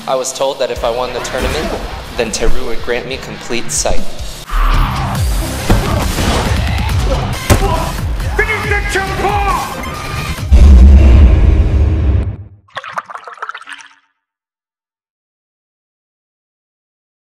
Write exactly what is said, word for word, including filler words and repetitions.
I was told that if I won the tournament, then Teru would grant me complete sight.